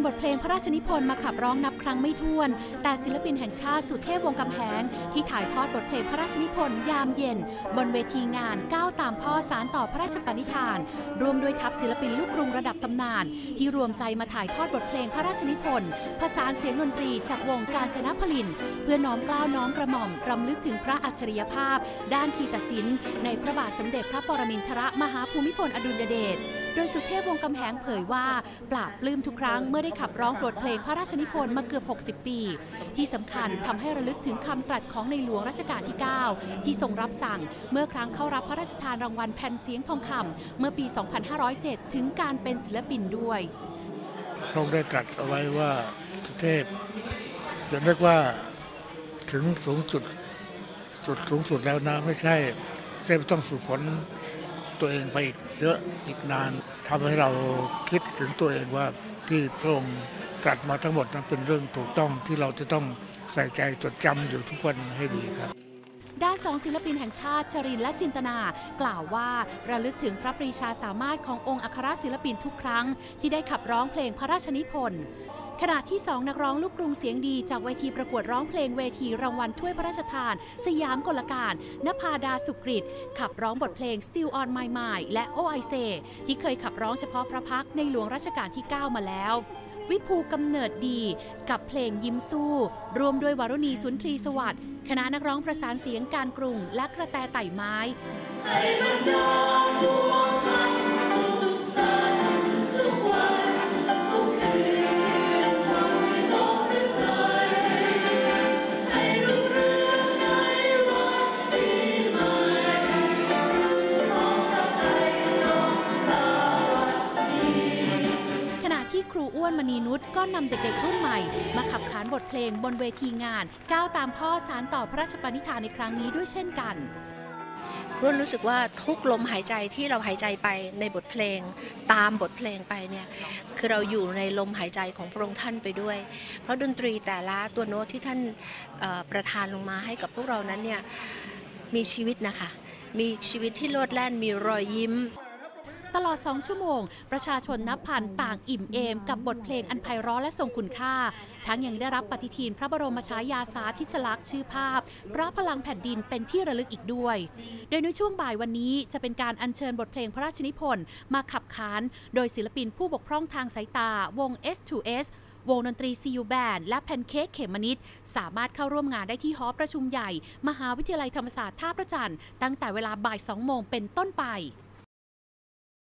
บทเพลงพระราชนิพนธ์มาขับร้องนับครั้งไม่ถ้วนแต่ศิลปินแห่งชาติสุเทพวงศ์กำแหงที่ถ่ายทอดบทเพลงพระราชนิพนธ์ยามเย็นบนเวทีงานก้าวตามพ่อสารต่อพระราชปณิธานรวมด้วยทัพศิลปินลูกกรุงระดับตำนานที่รวมใจมาถ่ายทอดบทเพลงพระราชนิพนธ์ผสานเสียงดนตรีจากวงกาญจนพลินเพื่อน้อมเกล้าน้อมกระหม่อมรำลึกถึงพระอัจฉริยภาพด้านคีตศิลป์ในพระบาทสมเด็จพระปรมินทรมหาภูมิพลอดุลยเดชโดยสุเทพวงศ์กำแหงเผยว่าปราบปลื้มทุกครั้งเมื่อได้ขับร้องบทเพลงพระราชนิพนธ์มาเกือบ60 ปีที่สำคัญทำให้ระลึกถึงคำตรัสของในหลวงรัชกาลที่ 9 ที่ทรงรับสั่งเมื่อครั้งเข้ารับพระราชทานรางวัลแผ่นเสียงทองคำเมื่อปี 2507 ถึงการเป็นศิลปินด้วยพระองค์ได้ตรัสเอาไว้ว่าสุเทพจะเรียกว่าถึงจุดสูงสุดแล้วนะไม่ใช่เทพต้องฝึกฝนตัวเองไปอีกเยอะอีกนานทำให้เราคิดถึงตัวเองว่าที่พระองค์ตรัสมาทั้งหมดนั้นเป็นเรื่องถูกต้องที่เราจะต้องใส่ใจจดจำอยู่ทุกวันให้ดีครับด้าน2ศิลปินแห่งชาติชรินทร์และจินตนากล่าวว่าระลึกถึงพระปรีชาสามารถขององค์อัครศิลปินทุกครั้งที่ได้ขับร้องเพลงพระราชนิพนธ์ขณะที่2นักร้องลูกกรุงเสียงดีจากเวทีประกวดร้องเพลงเวทีรางวัลถ้วยพระราชทานสยามกลการณภาดาสุกฤตขับร้องบทเพลง Still on My Mind และ Oh I Say ที่เคยขับร้องเฉพาะพระพักตร์ในหลวงรัชกาลที่ 9 มาแล้ววิภูกำเนิดดีกับเพลงยิ้มสู้รวมด้วยวารุณีสุนทรีสวัสดิ์คณะนักร้องประสานเสียงการกรุงและกระแตไต่ไม้ครูอ้วนมณีนุชก็นำเด็กๆรุ่นใหม่มาขับขานบทเพลงบนเวทีงานก้าวตามพ่อสารต่อพระราชปณิธานในครั้งนี้ด้วยเช่นกันรู้สึกว่าทุกลมหายใจที่เราหายใจไปในบทเพลงตามบทเพลงไปเนี่ยคือเราอยู่ในลมหายใจของพระองค์ท่านไปด้วยเพราะดนตรีแต่ละตัวโน้ตที่ท่านประทานลงมาให้กับพวกเรานั้นเนี่ยมีชีวิตนะคะมีชีวิตที่โลดแล่นมีรอยยิ้มตลอด2 ชั่วโมงประชาชนนับพันต่างอิ่มเอมกับบทเพลงอันไพเราะและทรงคุณค่าทั้งยังได้รับปฏิทินพระบรมฉายาสาธิสลักษณ์ชื่อภาพพระพลังแผ่นดินเป็นที่ระลึกอีกด้วยโดยในช่วงบ่ายวันนี้จะเป็นการอัญเชิญบทเพลงพระราชนิพนธ์มาขับขานโดยศิลปินผู้บกพร่องทางสายตาวง S2S วงดนตรี CU Band และแพนเค้กเขมนิดสามารถเข้าร่วมงานได้ที่หอประชุมใหญ่มหาวิทยาลัยธรรมศาสตร์ท่าพระจันทร์ตั้งแต่เวลาบ่าย 2 โมงเป็นต้นไป